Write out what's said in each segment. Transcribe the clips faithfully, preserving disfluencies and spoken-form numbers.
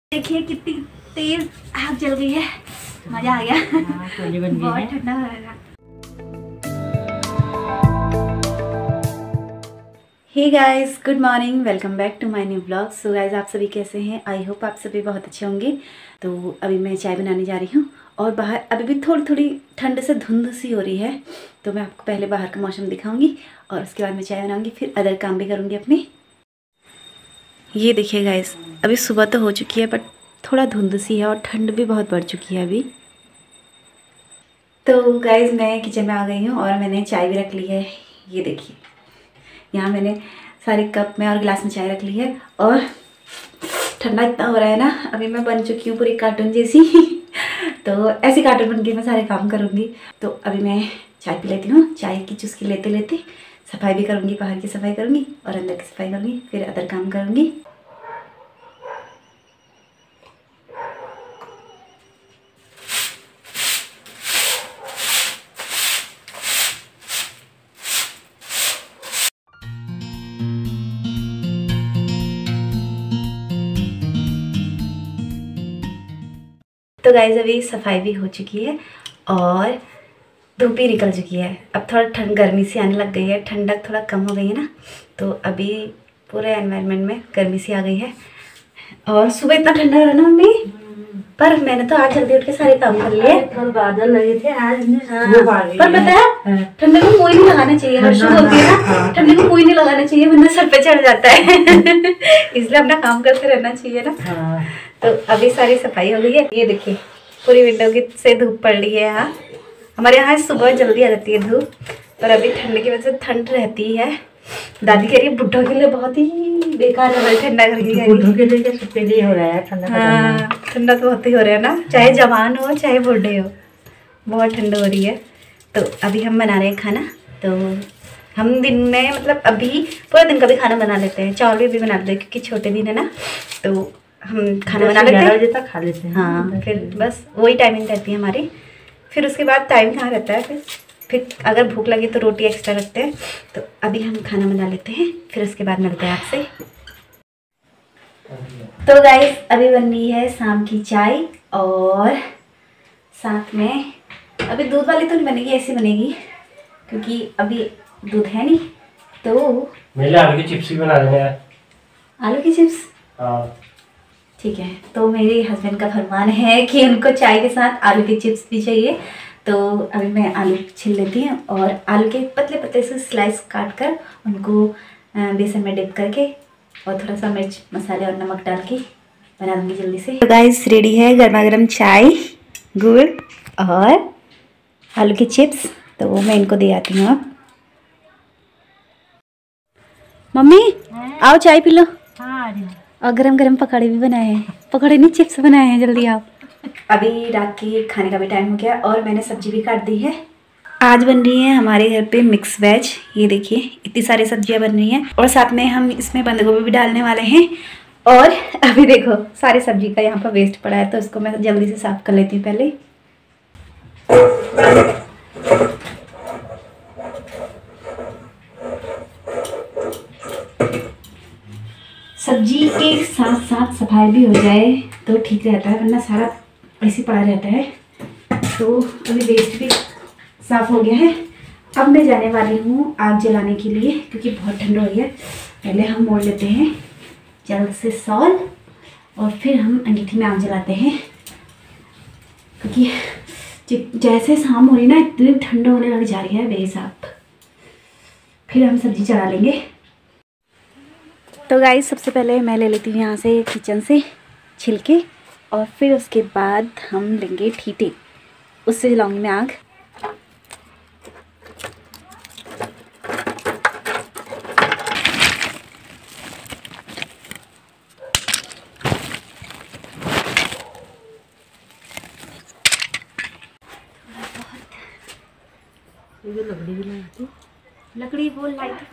देखिए कितनी तेज आग जल गई है, मजा आ गया। बहुत ठंडा हो रहा है। Hey guys, good morning, welcome back to my new blog. So guys, आप सभी कैसे हैं? आई होप आप सभी बहुत अच्छे होंगे। तो अभी मैं चाय बनाने जा रही हूँ और बाहर अभी भी थोड़ी थोड़ी ठंड से धुंध सी हो रही है। तो मैं आपको पहले बाहर का मौसम दिखाऊंगी और उसके बाद मैं चाय बनाऊंगी, फिर अदर काम भी करूँगी अपने। ये देखिए गाइस, अभी सुबह तो हो चुकी है बट थोड़ा धुंध सी है और ठंड भी बहुत बढ़ चुकी है अभी। तो गाइस, मैं किचन में आ गई हूँ और मैंने चाय भी रख ली है। ये देखिए, यहाँ मैंने सारे कप में और गिलास में चाय रख ली है और ठंडा इतना हो रहा है ना, अभी मैं बन चुकी हूँ पूरी कार्टून जैसी। तो ऐसी कार्टून बन के मैं सारे काम करूँगी। तो अभी मैं चाय पी लेती हूँ। चाय की चुस्की लेते लेते सफाई भी करूँगी, बाहर की सफाई करूँगी और अंदर की सफाई करूँगी, फिर अदर काम करूँगी। तो गाइस, अभी सफाई भी हो चुकी है और धूप भी निकल चुकी है। अब थोड़ा ठंड गर्मी सी आने लग गई है, ठंडक थोड़ा कम हो गई है ना, तो अभी पूरे एनवायरनमेंट में गर्मी सी आ गई है। और सुबह इतना ठंडा रहा ना मम्मी, पर मैंने तो आज जल्दी उठ के सारे काम कर लिए। कल बादल लगे थे, आज हाँ, पर पता है ठंडे को कोई नहीं लगाना चाहिए। हर्षु बोलती है ना, ठंडे को कोई नहीं लगाना चाहिए वरना सर पे चढ़ जाता है। इसलिए अपना काम करते रहना चाहिए ना। तो अभी सारी सफाई हो गई है। ये देखिए, पूरी विंडो की से धूप पड़ रही है। यहाँ हमारे यहाँ सुबह जल्दी आ जाती है धूप, पर अभी ठंड की वजह से ठंड रहती है। दादी कह रही है बुढ़ों के लिए बहुत ही बेकार है ठंडा करके। बुढ़ों के लिए सबके लिए हो रहा है ठंडा। हाँ, ठंडा तो बहुत ही हो रहा है ना, चाहे जवान हो चाहे बूढ़े हो, बहुत ठंड हो रही है। तो अभी हम बना रहे हैं खाना। तो हम दिन में मतलब अभी पूरा दिन का भी खाना बना लेते हैं, चावल भी बना लेते हैं क्योंकि छोटे दिन है ना, तो हम खाना बना लेते हैं, बजे तक खा लेते हैं। हाँ, फिर बस वही टाइमिंग रहती है हमारी। फिर उसके बाद टाइम कहाँ रहता है, फिर फिर अगर भूख लगे तो रोटी एक्स्ट्रा रखते हैं। तो अभी हम खाना बना लेते हैं, फिर उसके बाद मिलते हैं आपसे। तो गाइस, अभी बन रही है शाम की चाय और साथ में अभी दूध वाली तो नहीं बनेगी, ऐसी बनेगी क्योंकि अभी दूध है नहीं। तो मेरे आलू की चिप्स भी बना देना है। आलू की चिप्स? हाँ ठीक है। तो मेरे हस्बैंड का फरमान है कि उनको चाय के साथ आलू की चिप्स भी चाहिए। तो अभी मैं आलू छिल लेती हूँ और आलू के पतले पतले से स्लाइस काट कर उनको बेसन में डिप करके और थोड़ा सा मिर्च मसाले और नमक डाल के बना दूँगी जल्दी से। तो गाइस, रेडी है गर्मा गर्म चाय, गुड़ और आलू की चिप्स। तो वो मैं इनको दे आती हूँ। अब मम्मी आओ चाय पी लो। हाँ, और गरम गरम पकौड़े भी बनाए हैं, पकौड़े नहीं चिप्स बनाए हैं, जल्दी आओ। अभी रात के खाने का भी टाइम हो गया और मैंने सब्जी भी काट दी है। आज बन रही है हमारे घर पे मिक्स वेज। ये देखिए, इतनी सारी सब्जियां बन रही हैं और साथ में हम इसमें बंद गोभी भी डालने वाले हैं। और अभी देखो, सारी सब्जी का यहाँ पर वेस्ट पड़ा है, तो इसको मैं जल्दी से साफ कर लेती हूँ पहले। सब्जी के साथ साथ सफाई भी हो जाए तो ठीक रहता है, वरना सारा ऐसे पड़ा रहता है। तो अभी वेस्ट भी साफ हो गया है। अब मैं जाने वाली हूँ आग जलाने के लिए क्योंकि बहुत ठंड हो रही है। पहले हम मोड़ लेते हैं जल्द से सॉल और फिर हम अंगीठी में आग जलाते हैं क्योंकि जैसे शाम हो रही ना, इतनी ठंड होने लग जा रही है बेहिसाब। फिर हम सब्जी चढ़ा लेंगे। तो गाइस, सबसे पहले मैं ले लेती हूँ यहाँ से किचन से छिलके और फिर उसके बाद हम लेंगे ठीटे, उससे जलाऊंगी मैं आग। लकड़ी भी लगाती, लकड़ी वो लाई थी।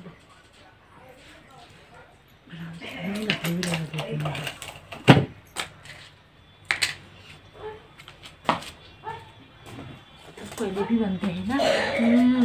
कोयले भी बनते हैं ना।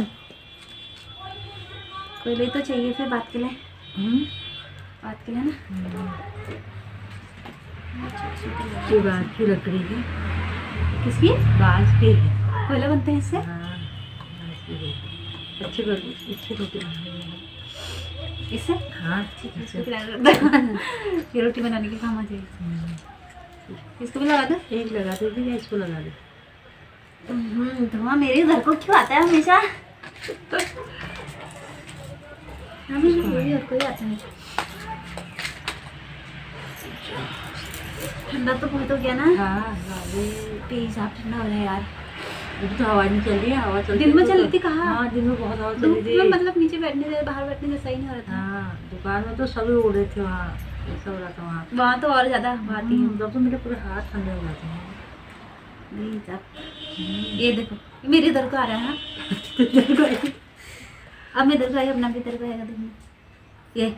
कोयले तो चाहिए फिर बात के लिए। बात के लिए ना। ये बाँस की लकड़ी है। किसकी? बाँस की है। कोयला बनते हैं इससे? हाँ बाँस की है। अच्छी बन अच्छी रोटी बनानी इससे? हाँ ठीक है। ये रोटी बनाने के काम आ जाएगी। इसको भी लगा दो। एक लगा दे या इसको लगा दे। धुआं मेरे घर को क्यों आता है हमेशा? हमें कोई और कोई आता है। ठंडा तो बहुत हो गया ना। हाँ प्लीज आप ठंडा हो रहा है यार। अभी तो हवा नहीं चल रही है। हवा चल दिन में चल रही थी कहाँ? हाँ दिन में बहुत हवा चल धूप रही में थी। मतलब नीचे बैठने से बाहर बैठने से सही नहीं हो रहा था। हाँ दुकान में तो सभी उड़ रहे थे वहाँ। ऐसा हो रहा था वहाँ। वहाँ तो और ज्यादा हवा आती है। जब तो मेरे पूरे हाथ ठंडे हो जाते हैं। प्लीज आप ये देखो मेरे इधर को आ रहा है। अब मैं इधर को आई अपना भी इधर को आएगा देखना ये।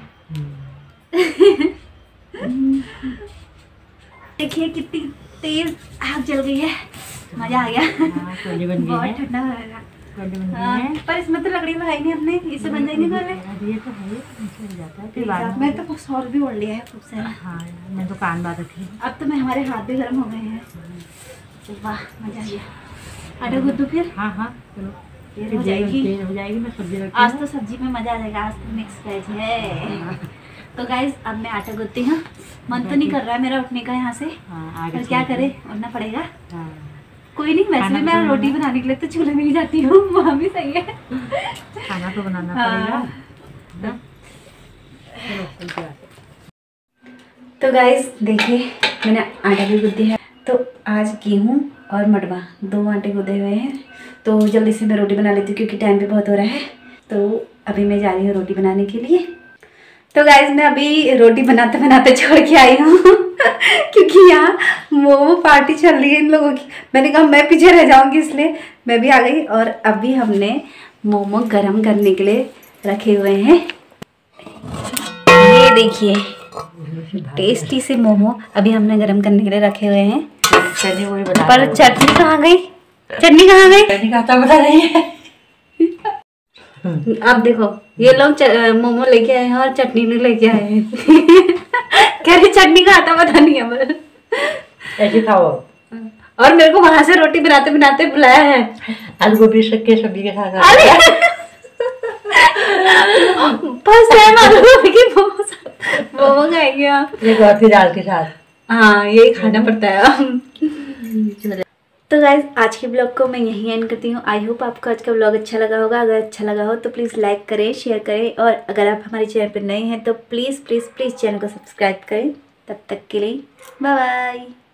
देखिए कितनी तेज आग जल गई है। मजा आ गया। हाँ, कोयले बन गए बहुत हैं। ठंडा हो रहा है। कोयले बन गए हाँ, हैं। पर इसमें तो लकड़ी लगाई नहीं हमने। इससे बन जाएंगे कोयले। ये तो है नीचे लग जाता है फिर बाद में। मैं तो कुछ सॉल भी ओढ़ लिया है खूब सारा। हाँ मैं दुकान बात रखी। अब तो मैं हमारे हाथ भी गर्म हो गए हैं। वाह मजा आ गया। आटा गूंदो फिर। हाँ हाँ चलो देर हो जाएगी। देर हो जाएगी। मैं सब्जी रखती आज तो सब्जी में मजा आ जाएगा। आज तो मिक्स वेज है। तो गाइज अब मैं आटा गूंथती हूँ। मन तो नहीं कर रहा है मेरा उठने का यहाँ से। हाँ आगे पर क्या करे उठना पड़ेगा। हाँ कोई नहीं वैसे भी मैं रोटी बनाने के लिए तो चूल्हे में ही जाती हूँ। वहाँ भी सही है। खाना तो बनाना हाँ। पड़ेगा ना। चलो चलते हैं। तो गाइज देखिए मैंने आटा भी गूंदी है। तो आज गेहूँ और मडवा दो आटे गूंदे हुए हैं। तो जल्दी से मैं रोटी बना लेती हूँ क्योंकि टाइम भी बहुत हो रहा है। तो अभी मैं जा रही हूँ रोटी बनाने के लिए। तो गाइज मैं अभी रोटी बनाते बनाते छोड़ के आई हूँ क्योंकि यहाँ मोमो पार्टी चल रही है इन लोगों की। मैंने कहा मैं पीछे रह जाऊँगी इसलिए मैं भी आ गई। और अभी हमने मोमो गरम करने के लिए रखे हुए हैं। ये देखिए टेस्टी से मोमो अभी हमने गरम करने के लिए रखे हुए हैं। चलिए वही बता। पर चटनी कहाँ गई? चटनी कहाँ गई? चटनी खाता बता रही है। अब देखो ये लोग मोमो लेके आए हैं और चटनी नहीं लेके आए हैं। कह रही चटनी का आता पता नहीं है। पर ऐसे खाओ। और मेरे को वहां से रोटी बनाते बनाते बुलाया है। आलू गोभी के सब्जी के साथ। अरे फर्स्ट टाइम आलू गोभी की मोमो मोमो खाएंगे आप। ये गौरती दाल के साथ। हाँ यही खाना पड़ता है। तो गाइज आज के ब्लॉग को मैं यहीं एंड करती हूँ। आई होप आपको आज का ब्लॉग अच्छा लगा होगा। अगर अच्छा लगा हो तो प्लीज़ लाइक करें, शेयर करें और अगर आप हमारे चैनल पर नए हैं तो प्लीज़ प्लीज़ प्लीज़ चैनल को सब्सक्राइब करें। तब तक के लिए बाय बाय।